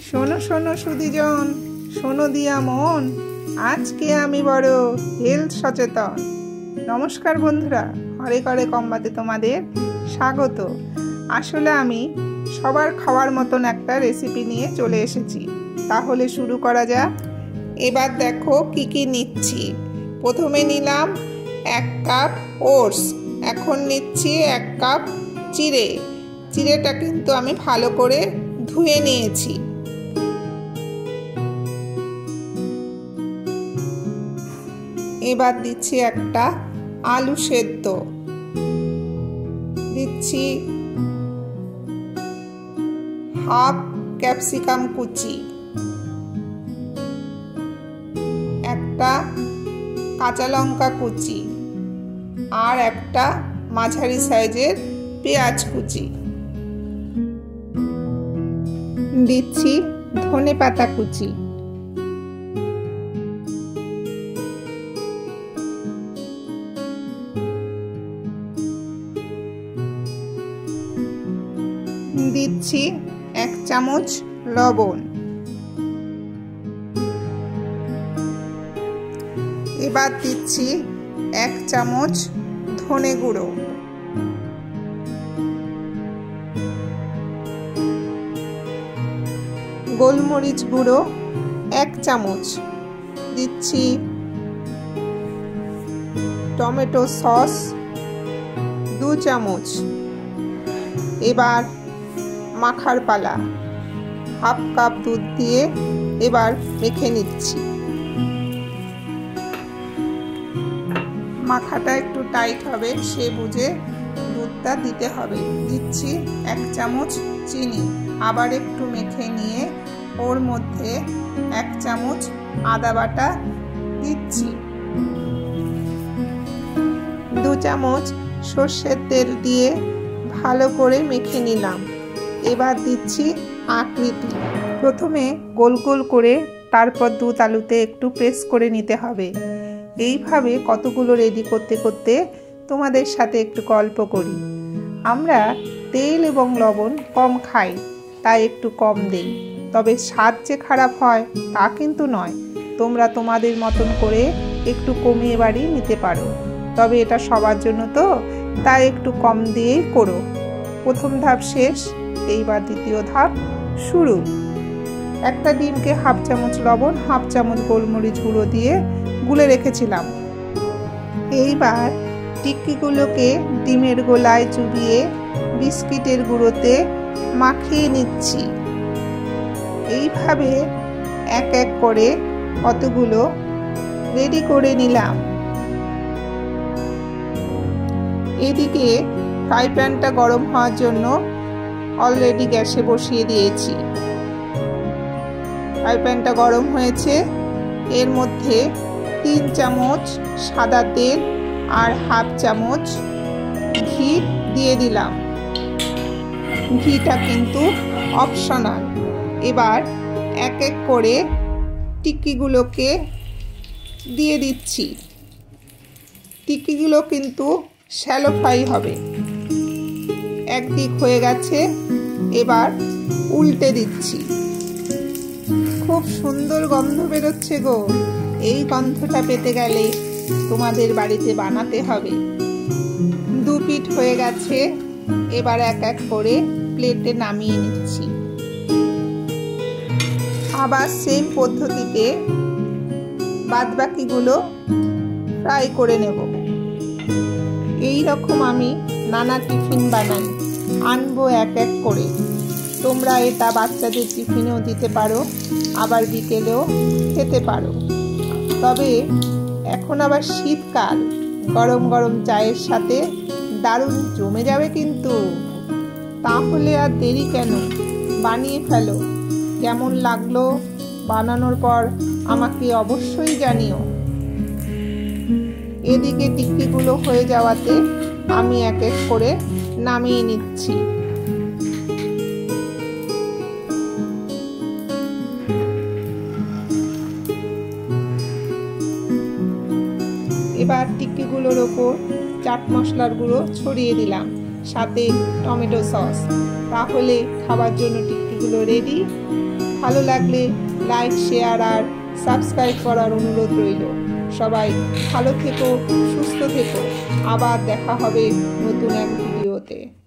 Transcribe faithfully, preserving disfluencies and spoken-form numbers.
শোনো শোনো সুধীজন, শোনো দিয়া মন, আজকে আমি বড় হেলথ সচেতন। নমস্কার বন্ধুরা, ঘরে ঘরে কম্বাতে তোমাদের স্বাগত। আসলে আমি সবার খাওয়ার মতন একটা রেসিপি নিয়ে চলে এসেছি। তাহলে শুরু করা যাক। এবার দেখো কি কি নিচ্ছি। প্রথমে নিলাম এক কাপ ওটস, এখন নিচ্ছি এক কাপ চিড়ে। চিড়েটা কিন্তু আমি ভালো করে ধুয়ে নিয়েছি। এবার দিচ্ছি একটা আলু সেদ্ধ, দিচ্ছি হাফ ক্যাপসিকাম কুচি, একটা কাঁচা লঙ্কা কুচি আর একটা মাঝারি সাইজের পেঁয়াজ কুচি, দিচ্ছি ধনে পাতা কুচি, দিচ্ছি এক চামচ লবণ। এবার দিচ্ছি এক চামচ ধনে গুঁড়ো, গোলমরিচ গুঁড়ো এক চামচ, দিচ্ছি টমেটো সস দু চামচ। এবার মাখার পালা। হাফ কাপ দুধ দিয়ে এবার মেখে নিচ্ছি। মাখাটা একটু টাইট হবে, সে বুঝে দুধটা দিতে হবে। দিচ্ছি এক চামচ চিনি। আবার একটু মেখে নিয়ে ওর মধ্যে এক চামচ আদা বাটা দিচ্ছি। দু চামচ সর্ষের তেল দিয়ে ভালো করে মেখে নিলাম। এবার দিচ্ছি আকৃতি। প্রথমে গোল গোল করে, তারপর দুধ আলুতে একটু প্রেস করে নিতে হবে। এইভাবে কতগুলো রেডি করতে করতে তোমাদের সাথে একটু গল্প করি। আমরা তেল এবং লবণ কম খাই, তাই একটু কম দেই। তবে স্বাদ যে খারাপ হয় তা কিন্তু নয়। তোমরা তোমাদের মতন করে একটু কমিয়ে বাড়িয়ে নিতে পারো। তবে এটা সবার জন্য তো, তাই একটু কম দিয়েই করো। প্রথম ধাপ শেষ, এইবার দ্বিতীয় ধাপ শুরু। একটা ডিমকে হাফ চামচ লবণ, হাফ চামচ গোলমরিচ গুঁড়ো দিয়ে গুলে রেখেছিলাম। এইবার টিক্কিগুলোকে ডিমের গোলায় চুবিয়ে বিস্কিটের গুঁড়োতে মাখিয়ে নিচ্ছি। এইভাবে এক এক করে কতগুলো রেডি করে নিলাম। এদিকে ফ্রাই প্যানটা গরম হওয়ার জন্য অলরেডি গ্যাসে বসিয়ে দিয়েছি। ফ্রাই প্যানটা গরম হয়েছে, এর মধ্যে তিন চামচ সাদা তেল আর হাফ চামচ ঘি দিয়ে দিলাম। ঘিটা কিন্তু অপশনাল। এবার এক এক করে টিক্কিগুলোকে দিয়ে দিচ্ছি। টিক্কিগুলো কিন্তু শ্যালো ফ্রাই হবে। একদিক হয়ে গেছে, এবার উল্টে দিচ্ছি। খুব সুন্দর গন্ধ বেরোচ্ছে গো। এই গন্ধটা পেতে গেলে তোমাদের বাড়িতে বানাতে হবে। দু পিঠ হয়ে গেছে, এবার এক এক করে প্লেটে নামিয়ে নিচ্ছি। আবার সেম পদ্ধতিতে বাদবাকিগুলো ফ্রাই করে নেব। এই রকম আমি নানা টিফিন বানাই, আনবো এক এক করে। তোমরা এটা বাচ্চাদের টিফিনেও দিতে পারো, আবার বিকেলেও খেতে পারো। তবে এখন আবার শীতকাল, গরম গরম চায়ের সাথে দারুণ জমে যাবে কিন্তু। তাহলে আর দেরি কেন, বানিয়ে ফেলো। কেমন লাগলো বানানোর পর আমাকে অবশ্যই জানিও। এদিকে টিক্কিগুলো হয়ে যাওয়াতে আমি এক এক করে নামিয়ে নিচ্ছি। এবার টিক্কিগুলোর ওপর চাট মশলার গুঁড়ো ছড়িয়ে দিলাম, সাথে টমেটো সস। তাহলে খাবার জন্য টিক্কি এগুলো রেডি। ভালো লাগলে লাইক, শেয়ার আর সাবস্ক্রাইব করার অনুরোধ রইল। সবাই ভালো থেকো, সুস্থ থেকো। আবার দেখা হবে নতুন এক ভিডিওতে।